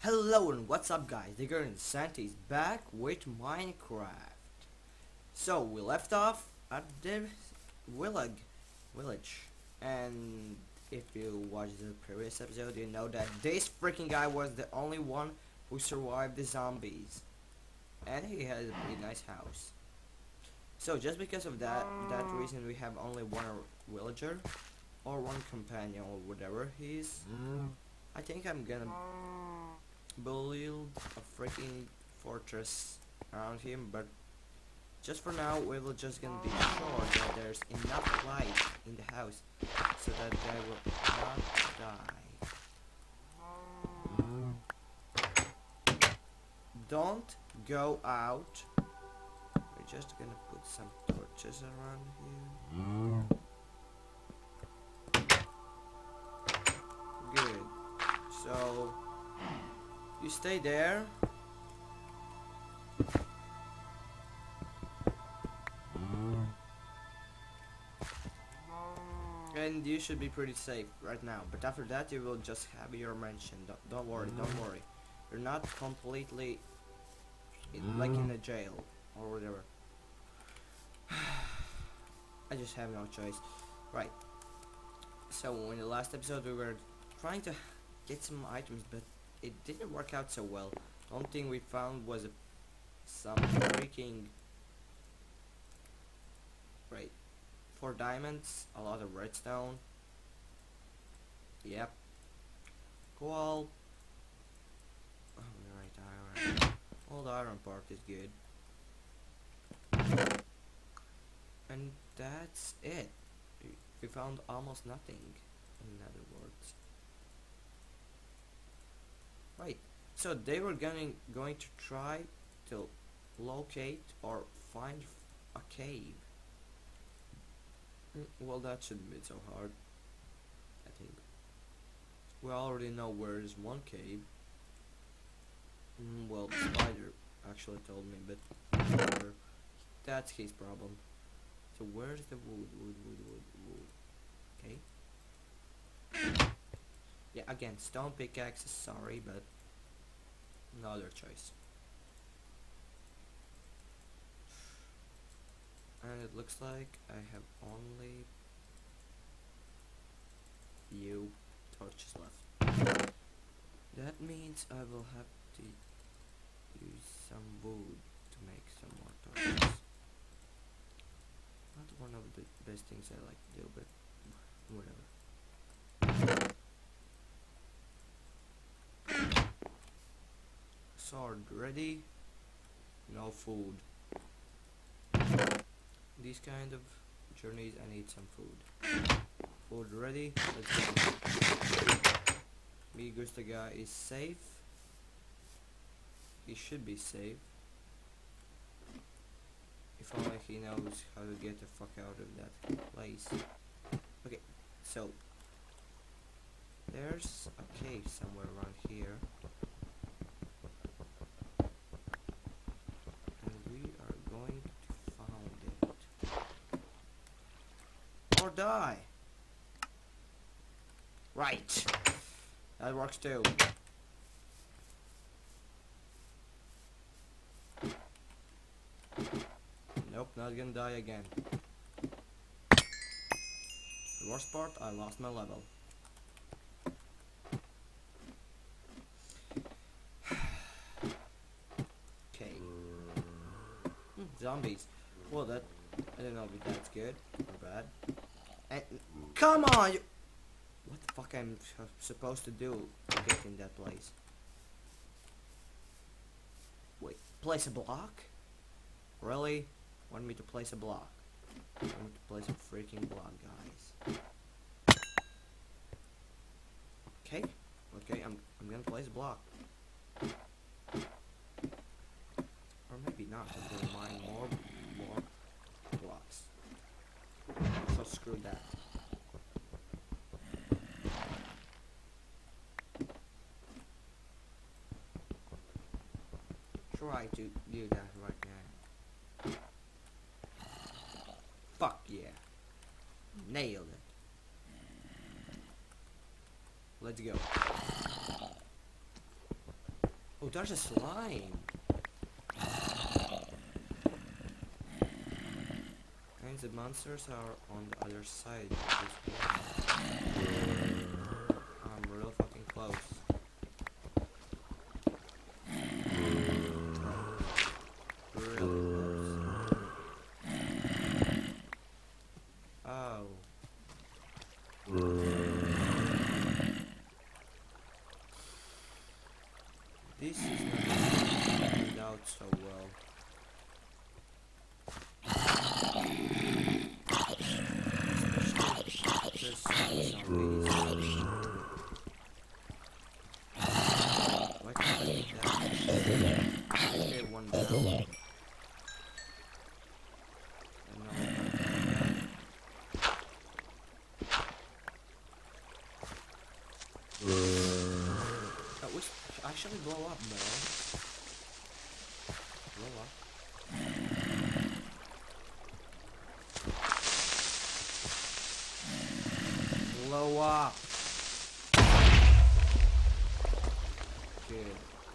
Hello and what's up guys, Digger and Santa is back with Minecraft. So we left off at the village, and if you watched the previous episode you know that this freaking guy was the only one who survived the zombies. And he has a pretty nice house. So just because of that reason we have only one villager or one companion or whatever he is. I think I'm gonna build a freaking fortress around him, but just for now we will just gonna be sure that there's enough light in the house so that they will not die. Don't go out. We're just gonna put some torches around here. Good. So you stay there. And you should be pretty safe right now. But after that you will just have your mansion. Don't worry, don't worry. You're not completely like in a jail or whatever. I just have no choice. Right. So in the last episode we were trying to get some items, but it didn't work out so well. The only thing we found was some freaking 4 diamonds, a lot of redstone. Yep. Cool. Alright, iron. All the iron part is good. And that's it. We found almost nothing, in other words. Right. So they were going to try to locate or find a cave. Well, that shouldn't be so hard, I think. We already know where is one cave. Well, the spider actually told me, but whatever. That's his problem. So where's the wood? Okay. Yeah, again, stone pickaxes, sorry, but no other choice. And it looks like I have only few torches left. That means I will have to use some wood to make some more torches. Not one of the best things I like to do, but whatever. Sword ready. No food. These kind of journeys I need some food. Food ready. Let's go. Me Gusta guy is safe. He should be safe. If only he knows how to get the fuck out of that place. Okay, so there's a cave somewhere around here. And we are going to find it. Or die. Right. That works too. Nope, not gonna die again. The worst part, I lost my level. Okay. Zombies. Well, that I don't know if that's good or bad. And come on! What the fuck I'm supposed to do to get in that place? Wait, place a block? Really? Want me to place a block? I want me to place a freaking block, guys. Okay, okay, I'm gonna place a block. Or maybe not. I'm gonna mine more blocks. So screw that. Try to do that right now. Fuck yeah. Nailed it. Let's go. there's a slime. And the monsters are on the other side of this wall. I'm real fucking close. Real close. Oh. This is not turned out so well. Especially there's zombies. Why can't I get that? Okay, one down. And now I got that. That was actually blow up, man. Blow up. Blow up. Good.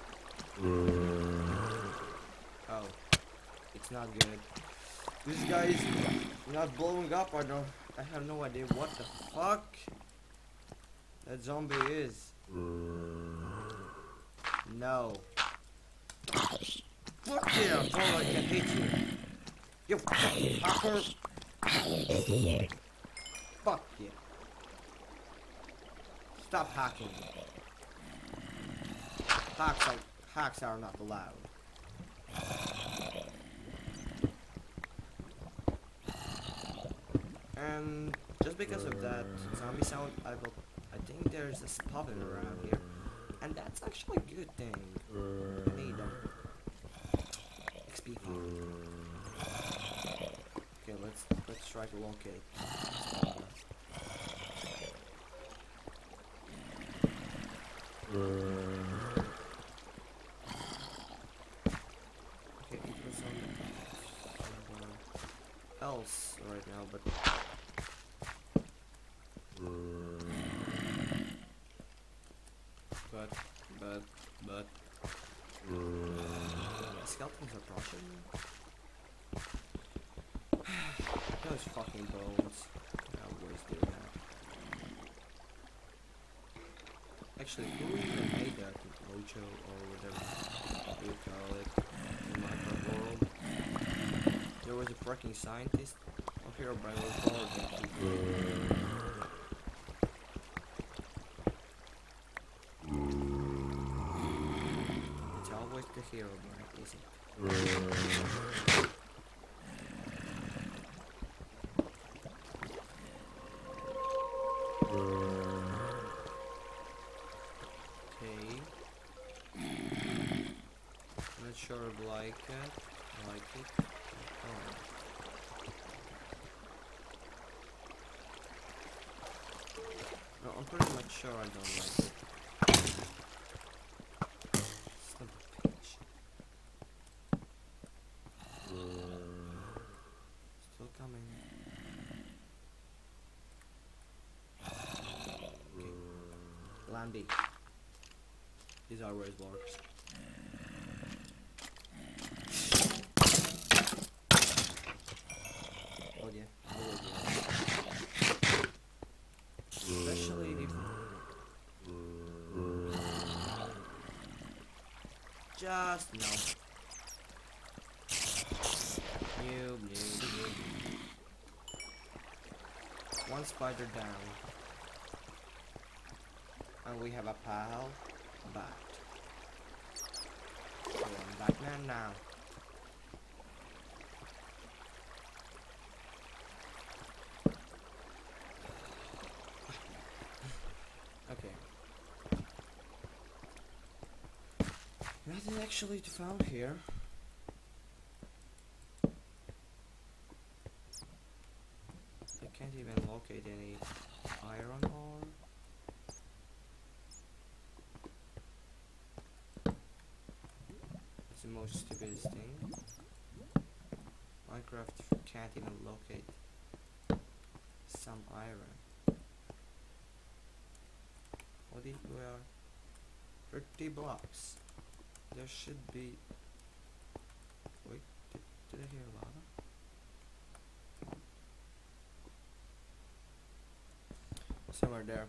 Oh, it's not good. This guy is not blowing up. I have no idea what the fuck that zombie is. No. Fuck yeah, bro, I can hit you. You fucking hacker. Fuck yeah. Stop hacking. Hacks are not allowed. And just because of that zombie sound, I think there's a spawn around here. And that's actually a good thing. I need them. XP. Okay, let's try to locate. Okay, it was somewhere else right now, but skeletons approaching me? Those fucking bones. I always do that. Actually, who even made that? Mojo or whatever you call it in Minecraft world? There was a freaking scientist up here by the board that it's always the hero, right? Is it? Okay. Not sure I like it. Oh. No, I'm pretty much sure I don't like it. Son of a bitch. Still coming. Okay. Landy. This always works. Oh yeah, always works. Especially if just no. Noob. One spider down. And we have a pal bat. So I'm Batman now. Okay. Nothing actually to found here. I can't even locate any iron ore. It's the most stupidest thing. Minecraft can't even locate some iron. What did we are? 30 blocks. There should be. Wait, did I hear lava? Somewhere there.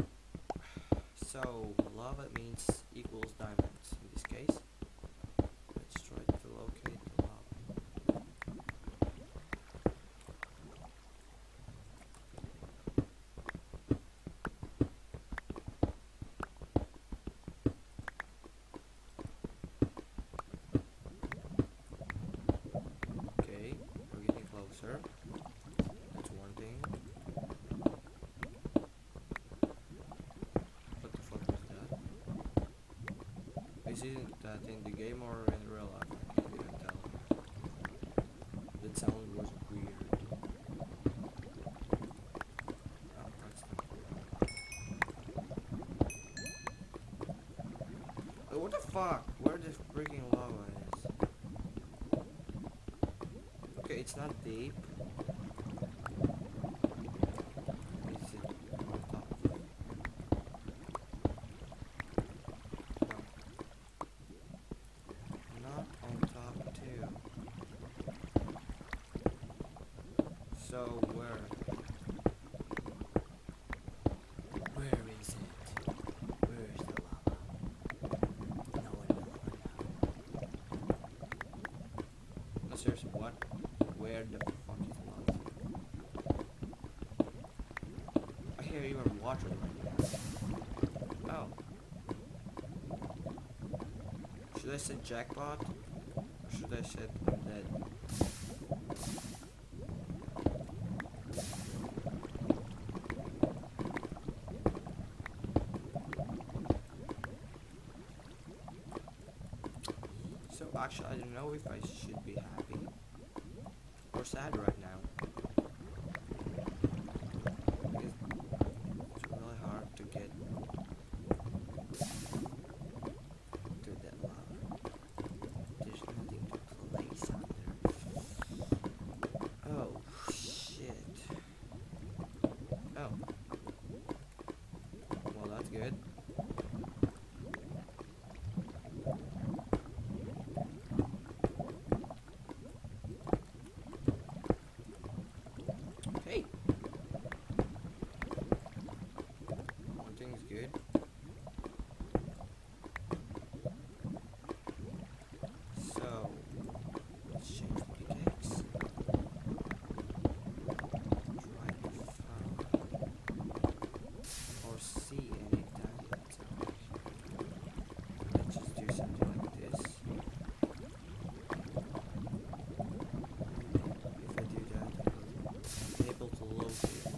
So lava means equals diamonds in this case. Let's try to locate the lava. Okay, we're getting closer. That's one thing. What the fuck was that? Is it that in the game or in real life? I can't even tell. That sound was weird. Oh, that's not. What the fuck? Where the freaking lava is? Okay, it's not deep. Is it on top? No. Not on top too. So where? Where is it? Where is the lava? No one knows. No, seriously, what? Where the fuck is the lava? I hear even water right now. Oh. Should I say jackpot? Or should I say I'm dead? So actually I don't know if I should be happy or sad right now. Because it's really hard to get to that lava. There's nothing to place under. Oh shit. Oh. Well, that's good. Hey. One thing's good. So let's change pickaxe. Try to find or see any diamonds out here. Let's just do something like this. If I do that, I'll be able to locate.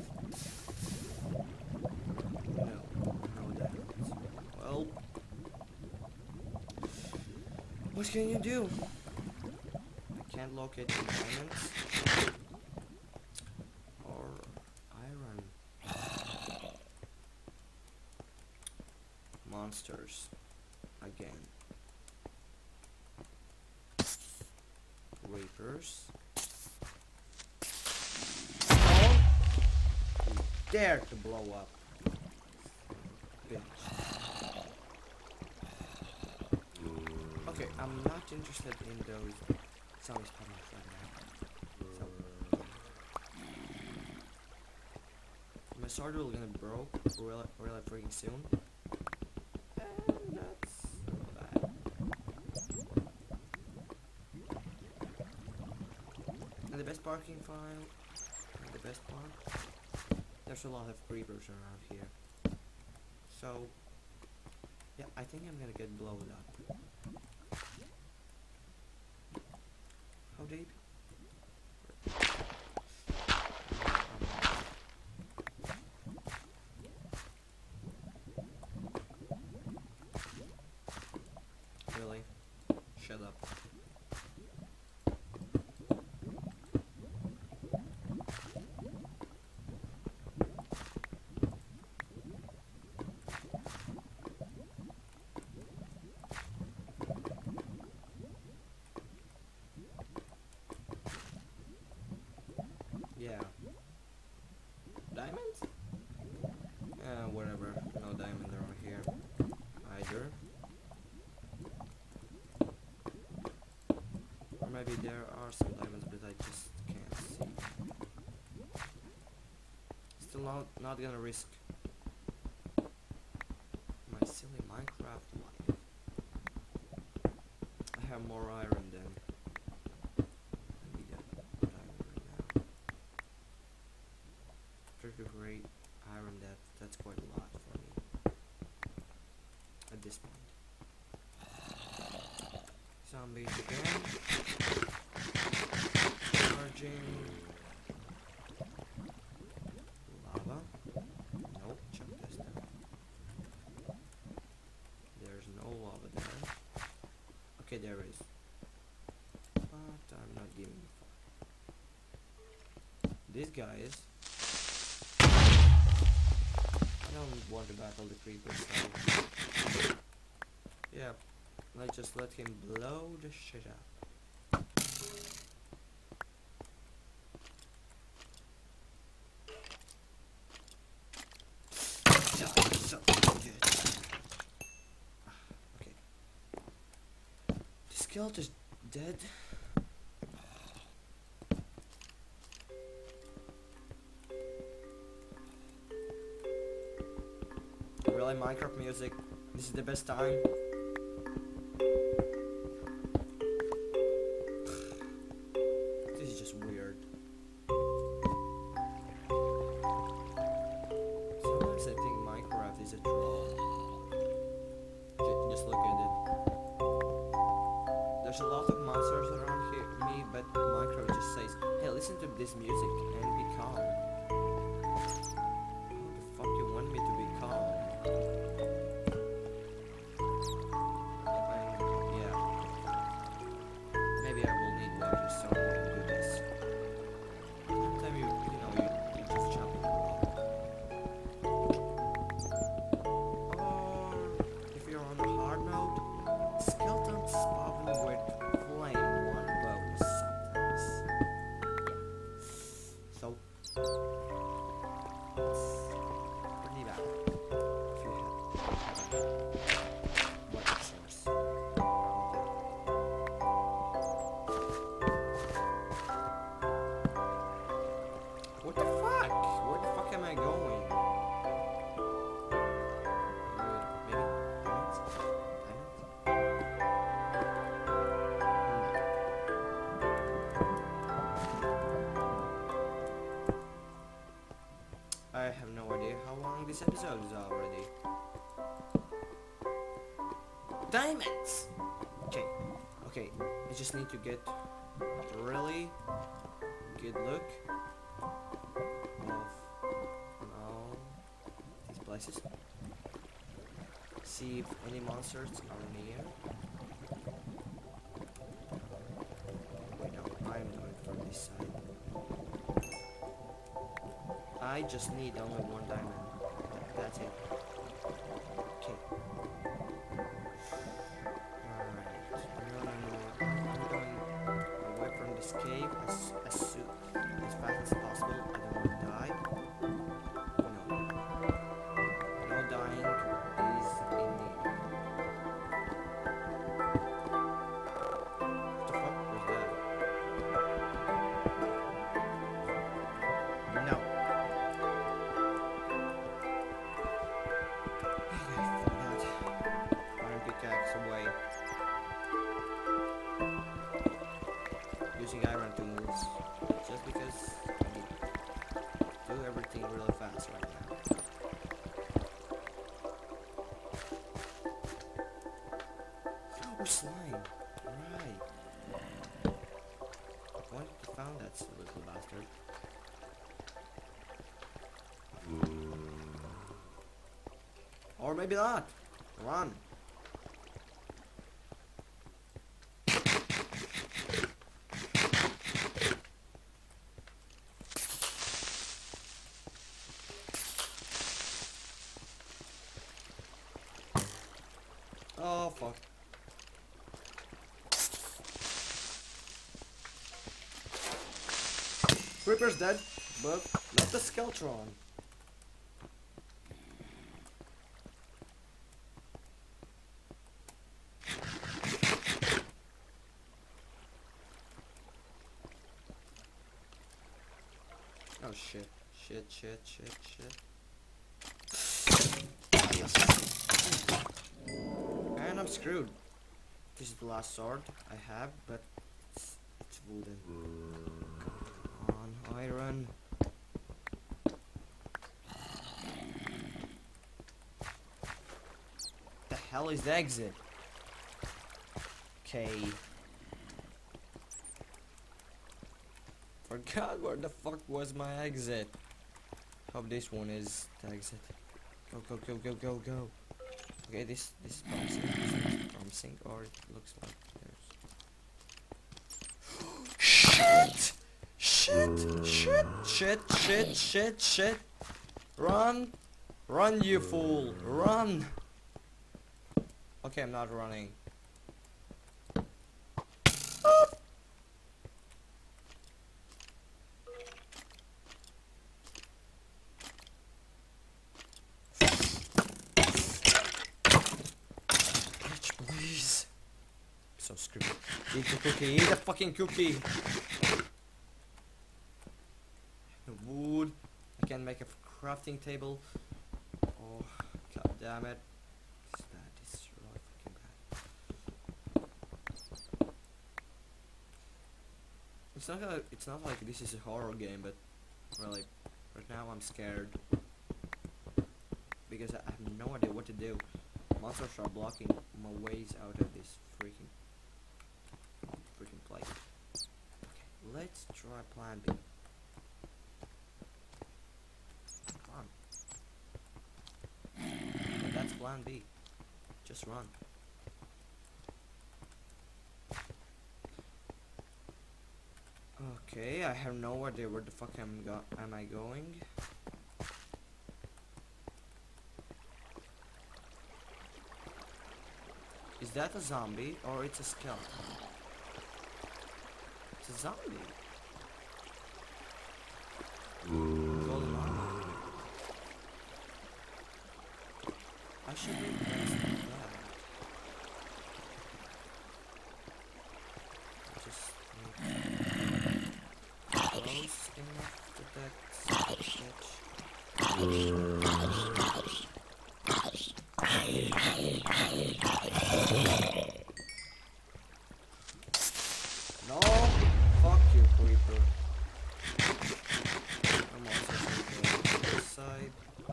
No diamonds. Well, what can you do? I can't locate the diamonds or iron. Monsters again. Reapers. Oh, you dare to blow up, bitch. Okay, I'm not interested in those zombies coming right now. So my sword will gonna broke really freaking soon. And that's bad. And the best parking file, the best part, there's a lot of creepers around here. So yeah, I think I'm gonna get blown up. How deep? Really? Shut up. Yeah. Diamonds? Whatever. No diamond around here. Either. maybe there are some diamonds, but I just can't see. Still not gonna risk my silly Minecraft life. I have more iron than I need a diamond right now. Pretty great iron, that's quite a lot for me at this point. Zombies again. Charging. Lava. Nope, check this down. There's no lava there. Okay, there is. But I'm not giving a fuck. These guys. I don't want to battle the creepers, so yeah. Let's just let him blow the shit up. So good. Okay. The skeleton is dead. Really, Minecraft music? This is the best time. Weird. Sometimes I think Minecraft is a troll. Just look at it. There's a lot of monsters around here, me, but Minecraft just says, "Hey, listen to this music and be calm." How the fuck you want me to be calm? Yeah. Maybe I will need water so. What the fuck? Where the fuck am I going? Maybe diamonds? I have no idea how long this episode is already. Diamonds! Okay, I just need to get really good look of all these places. See if any monsters are near. Wait, no, I'm going from this side. I just need only one diamond. That's it. Okay. Alright. I'm going away from this cave as fast as possible. I don't want to die. No dying is in the... What the fuck was that? No. Okay, for that. Iron pickaxe away. Using iron tools just because I do everything really fast right now. Oh, slime! Right. I wanted to find that little bastard. Or maybe not. Run. Oh fuck. Creeper's dead, but not the Skeletron. shit. Shit. And I'm screwed. This is the last sword I have, but it's wooden. Come on, iron. The hell is the exit? Okay. Forgot where the fuck was my exit. Hope this one is the exit. Go. Okay, this is promising. This is promising, or it looks like there's shit. Run, you fool, run. Okay, I'm not running. Please. So screwed. Eat the cookie. Eat the fucking cookie. Wood. I can make a crafting table. Oh, god damn it. This is really fucking bad. It's not like this is a horror game, but really, right now I'm scared because I have no idea what to do. Monsters are blocking my ways out of this freaking place. Okay, let's try plan B. Come on. Yeah, that's plan B. Just run. Okay, I have no idea where the fuck am I going. Is that a zombie or it's a skeleton? It's a zombie. Golden armor. I should be impressed with that. I just need close enough to that sketch. No, fuck you, creeper. I'm also going to go this side.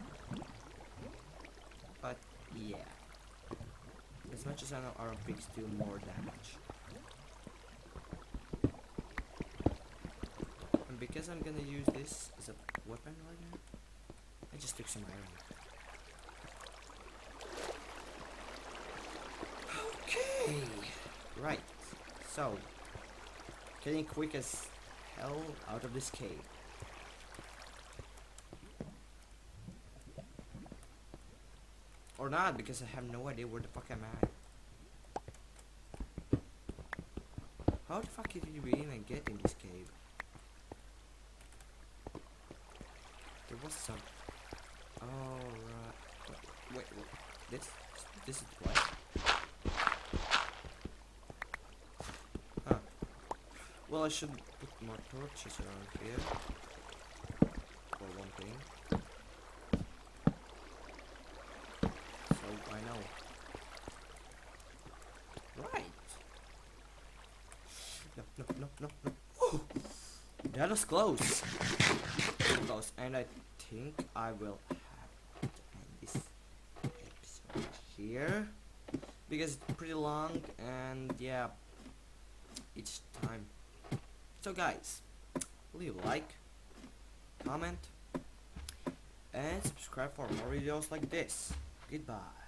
But yeah, as much as I know, Iron Pigs do more damage. And because I'm gonna use this as a weapon right now, I just took some iron. Okay, right. So, getting quick as hell out of this cave. Or not, because I have no idea where the fuck I'm at. How the fuck did you even get in this cave? There was some... Oh, right. Wait. This is what? Huh. Well, I should put more torches around here. For one thing. So I know. Right. No. Whew. That was close. Close. And I think I will have to end this episode here. Because it's pretty long and yeah, each time. So guys, leave a like, comment, and subscribe for more videos like this. Goodbye.